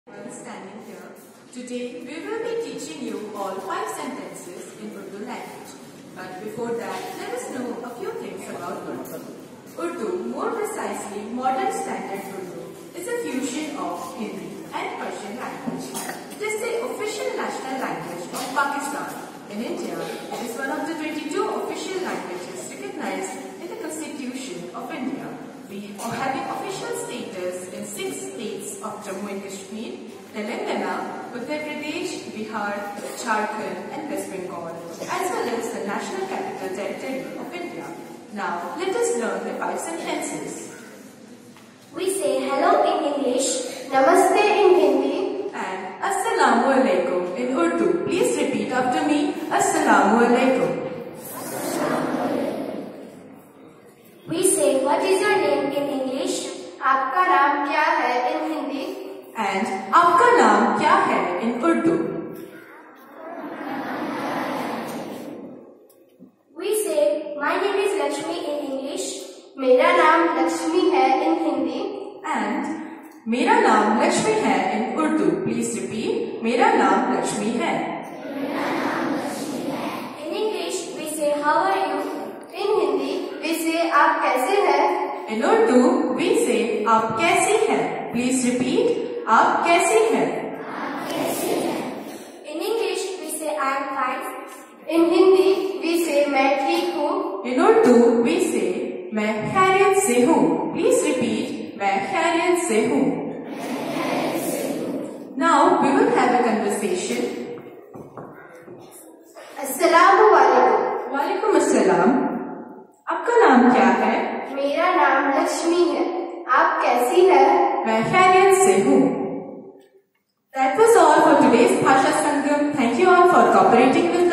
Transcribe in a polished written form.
Standing here. Today we will be teaching you all 5 sentences in Urdu language. But before that, let us know a few things about Urdu. Urdu, more precisely modern standard Urdu, is a fusion of Hindi and Persian language. It is the official national language of Pakistan. In India, it is one of the 22 official languages recognized in the Constitution of India. We are having official status in 6 states of Jammu and Kashmir, Telangana, Uttar Pradesh, Bihar, Jharkhand and West Bengal, as well as the National Capital Territory of India. Now, let us learn the 5 sentences. We say hello in English, Namaste in Hindi, and Assalamu Alaikum in Urdu. Please repeat after me. Assalamu Alaikum. We say what is your name in English, आपका नाम क्या है in Hindi, and आपका नाम क्या है in Urdu. We say my name is Lakshmi in English, मेरा नाम लक्ष्मी है in Hindi, and मेरा नाम लक्ष्मी है in Urdu. Please repeat. मेरा नाम लक्ष्मी है. In English we say how are you, in Hindi we say आप कैसे हैं, In Urdu, we say आप कैसी हैं. Please repeat. आप कैसी हैं. In English we say I am fine, in Hindi we say मैं ठीक हूँ, In Urdu, we say मैं खैरियत से हूँ. Please repeat. मैं खैरियत से हूँ. Now we will have a conversation. अस्सलामु वालेकुम, वालेकुम अस्सलाम. आपका नाम क्या है? मेरा नाम लक्ष्मी है, आप कैसी हैं? मैं खैरियत से हूँ. That was all for today's Bhasha Sangam. Thank you all for cooperating with